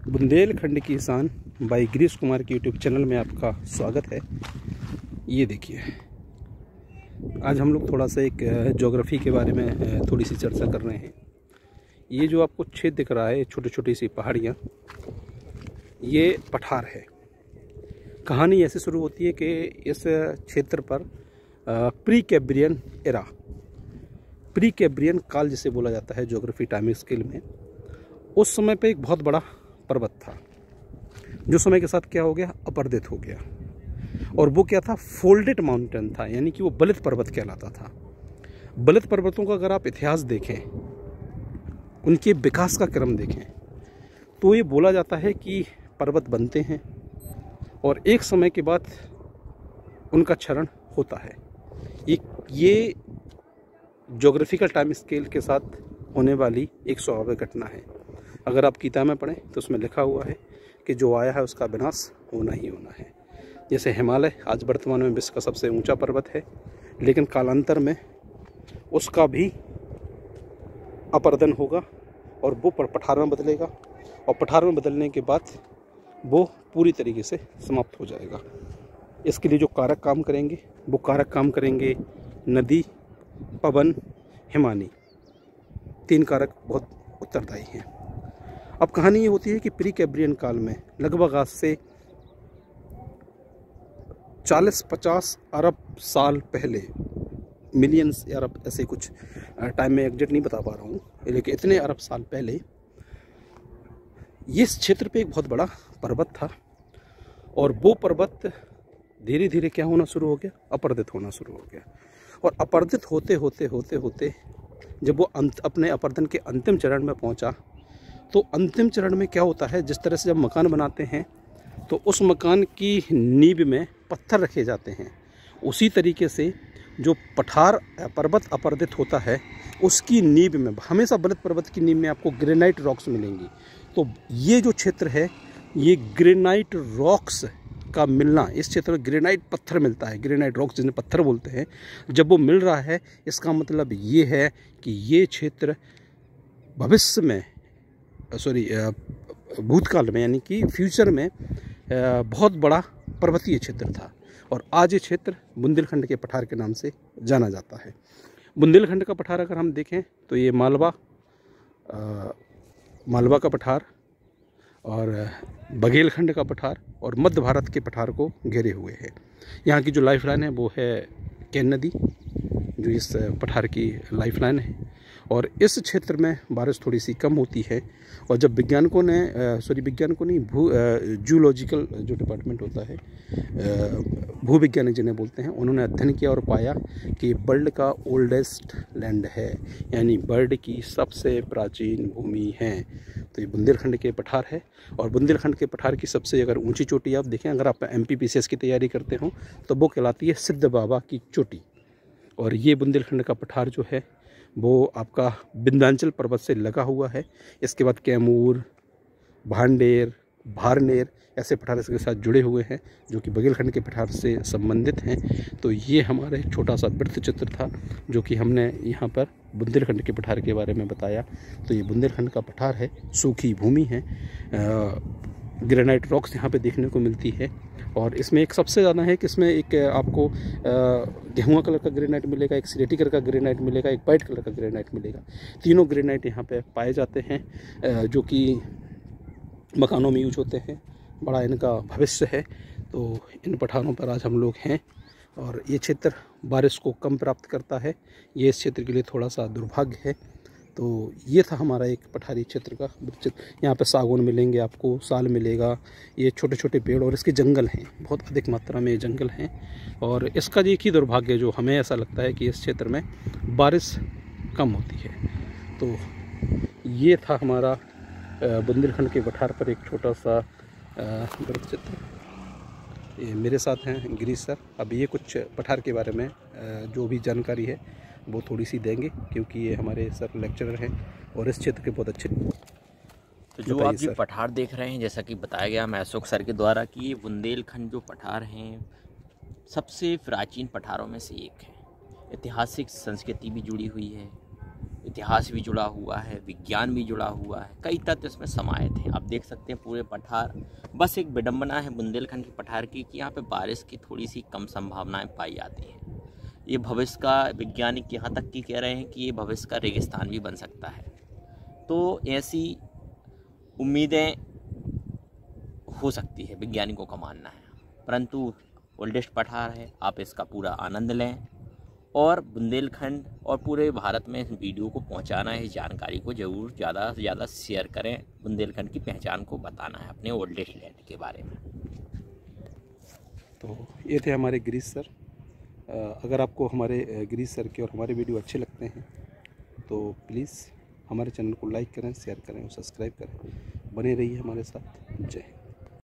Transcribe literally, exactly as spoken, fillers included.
बुंदेलखंड की शान बाई गिरीश कुमार के यूट्यूब चैनल में आपका स्वागत है। ये देखिए, आज हम लोग थोड़ा सा एक ज्योग्राफी के बारे में थोड़ी सी चर्चा कर रहे हैं। ये जो आपको क्षेत्र दिख रहा है, छोटी छोटी सी पहाड़ियाँ, ये पठार है। कहानी ऐसे शुरू होती है कि इस क्षेत्र पर Precambrian era, Precambrian काल जिसे बोला जाता है ज्योग्राफी टाइम स्केल में, उस समय पे एक बहुत बड़ा पर्वत था जो समय के साथ क्या हो गया, अपरदित हो गया। और वो क्या था, फोल्डेड माउंटेन था, यानी कि वो बलित पर्वत कहलाता था। बलित पर्वतों का अगर आप इतिहास देखें, उनके विकास का क्रम देखें, तो ये बोला जाता है कि पर्वत बनते हैं और एक समय के बाद उनका क्षरण होता है। ये ये ज्योग्राफिकल टाइम स्केल के साथ होने वाली एक स्वाभाविक घटना है। अगर आप किताब में पढ़ें तो उसमें लिखा हुआ है कि जो आया है उसका विनाश होना ही होना है। जैसे हिमालय आज वर्तमान में विश्व का सबसे ऊंचा पर्वत है, लेकिन कालांतर में उसका भी अपरदन होगा और वो पठार में बदलेगा, और पठार में बदलने के बाद वो पूरी तरीके से समाप्त हो जाएगा। इसके लिए जो कारक काम करेंगे, वो कारक काम करेंगे नदी, पवन, हिमानी। तीन कारक बहुत उत्तरदायी हैं। अब कहानी ये होती है कि प्री कैम्ब्रियन काल में लगभग आज से चालीस पचास अरब साल पहले, मिलियंस या अरब, ऐसे कुछ टाइम में एग्जैक्ट नहीं बता पा रहा हूँ, लेकिन इतने अरब साल पहले इस क्षेत्र पे एक बहुत बड़ा पर्वत था और वो पर्वत धीरे धीरे क्या होना शुरू हो गया, अपरदित होना शुरू हो गया। और अपरदित होते होते होते होते जब वो अंत अपने अपरदन के अंतिम चरण में पहुंचा, तो अंतिम चरण में क्या होता है, जिस तरह से जब मकान बनाते हैं तो उस मकान की नींव में पत्थर रखे जाते हैं, उसी तरीके से जो पठार पर्वत अपरदित होता है उसकी नींव में हमेशा बलित पर्वत की नींव में आपको ग्रेनाइट रॉक्स मिलेंगी। तो ये जो क्षेत्र है, ये ग्रेनाइट रॉक्स का मिलना, इस क्षेत्र में ग्रेनाइट पत्थर मिलता है, ग्रेनाइट रॉक्स जिन्हें पत्थर बोलते हैं, जब वो मिल रहा है, इसका मतलब ये है कि ये क्षेत्र भविष्य में, सॉरी भूतकाल में, यानी कि फ्यूचर में बहुत बड़ा पर्वतीय क्षेत्र था। और आज ये क्षेत्र बुंदेलखंड के पठार के नाम से जाना जाता है। बुंदेलखंड का पठार अगर हम देखें तो ये मालवा मालवा का पठार और बघेलखंड का पठार और मध्य भारत के पठार को घेरे हुए है। यहाँ की जो लाइफ लाइन है वो है केन नदी, जो इस पठार की लाइफ लाइन है। और इस क्षेत्र में बारिश थोड़ी सी कम होती है। और जब वैज्ञानिकों ने, सॉरी वैज्ञानिकों नहीं, भू जूलॉजिकल जो डिपार्टमेंट होता है, भूविज्ञानिक जिन्हें बोलते हैं, उन्होंने अध्ययन किया और पाया कि वर्ल्ड का ओल्डेस्ट लैंड है, यानी वर्ल्ड की सबसे प्राचीन भूमि है। तो ये बुंदेलखंड के पठार है। और बुंदेलखंड के पठार की सबसे अगर ऊंची चोटी आप देखें, अगर आप M P P S C की तैयारी करते हो तो वो कहलाती है सिद्ध बाबा की चोटी। और ये बुंदेलखंड का पठार जो है वो आपका विंध्याचल पर्वत से लगा हुआ है। इसके बाद कैमूर, भांडेर, भारनेर ऐसे पठार इसके साथ जुड़े हुए हैं, जो कि बघेलखंड के पठार से संबंधित हैं। तो ये हमारा एक छोटा सा वृत्त चित्र था जो कि हमने यहाँ पर बुंदेलखंड के पठार के बारे में बताया। तो ये बुंदेलखंड का पठार है, सूखी भूमि है, ग्रेनाइट रॉक्स यहाँ पे देखने को मिलती है। और इसमें एक सबसे ज़्यादा है कि इसमें एक आपको गेहुआ कलर का ग्रेनाइट मिलेगा, एक सिलेटी कलर का ग्रेनाइट मिलेगा, एक वाइट कलर का ग्रेनाइट मिलेगा। तीनों ग्रेनाइट यहाँ पे पाए जाते हैं, जो कि मकानों में यूज होते हैं। बड़ा इनका भविष्य है। तो इन पठारों पर आज हम लोग हैं और ये क्षेत्र बारिश को कम प्राप्त करता है। ये इस क्षेत्र के लिए थोड़ा सा दुर्भाग्य है। तो ये था हमारा एक पठारी क्षेत्र का चित्र। यहाँ पे सागौन मिलेंगे आपको, साल मिलेगा, ये छोटे छोटे पेड़ और इसके जंगल हैं, बहुत अधिक मात्रा में ये जंगल हैं। और इसका एक ही दुर्भाग्य जो हमें ऐसा लगता है कि इस क्षेत्र में बारिश कम होती है। तो ये था हमारा बुंदेलखंड के पठार पर एक छोटा सा चित्र। ये मेरे साथ हैं गिरीश सर। अब ये कुछ पठार के बारे में जो भी जानकारी है वो थोड़ी सी देंगे, क्योंकि ये हमारे सर लेक्चरर हैं और इस क्षेत्र के बहुत अच्छे। तो जो आप ये पठार देख रहे हैं, जैसा कि बताया गया मैं अशोक सर के द्वारा, कि ये बुंदेलखंड जो पठार हैं सबसे प्राचीन पठारों में से एक है। ऐतिहासिक संस्कृति भी जुड़ी हुई है इतिहास भी जुड़ा हुआ है, विज्ञान भी जुड़ा हुआ है, कई तथ्य इसमें समाहित हैं। आप देख सकते हैं पूरे पठार, बस एक विडंबना है बुंदेलखंड के पठार की कि यहाँ पे बारिश की थोड़ी सी कम संभावनाएं पाई जाती हैं। ये भविष्य का, वैज्ञानिक यहाँ तक कि कह रहे हैं कि ये भविष्य का रेगिस्तान भी बन सकता है। तो ऐसी उम्मीदें हो सकती है, वैज्ञानिकों का मानना है, परंतु ओल्डेस्ट पठार है, आप इसका पूरा आनंद लें और बुंदेलखंड और पूरे भारत में इस वीडियो को पहुंचाना है, इस जानकारी को ज़रूर ज़्यादा से ज़्यादा शेयर करें। बुंदेलखंड की पहचान को बताना है अपने ओल्डेस्ट लैंड के बारे में। तो ये थे हमारे गिरीश सर। अगर आपको हमारे गिरीश सर के और हमारे वीडियो अच्छे लगते हैं तो प्लीज़ हमारे चैनल को लाइक करें, शेयर करें और सब्सक्राइब करें। बने रहिए हमारे साथ। जय हिंद।